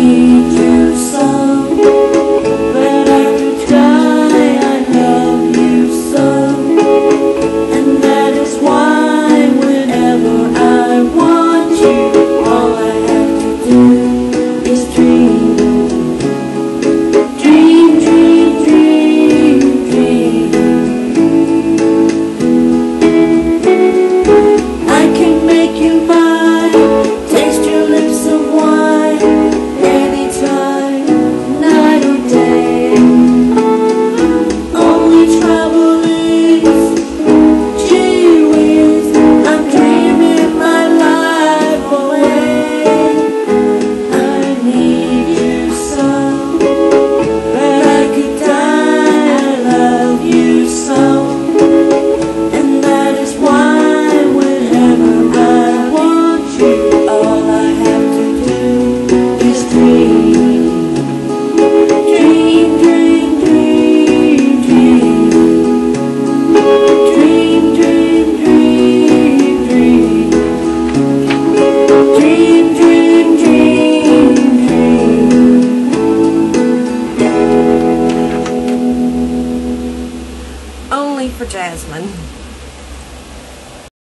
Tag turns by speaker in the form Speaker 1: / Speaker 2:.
Speaker 1: need you so, but I could die. I love you so, and that is why whenever I want you, all I have to do is dream. Dream, dream, dream, dream. I can make you mine, taste your lips of wine, anytime, night or day. Only trouble is, gee whiz, I'm dreaming my life away. I need you so, but I could die. I love you so, and that is why whenever I want you,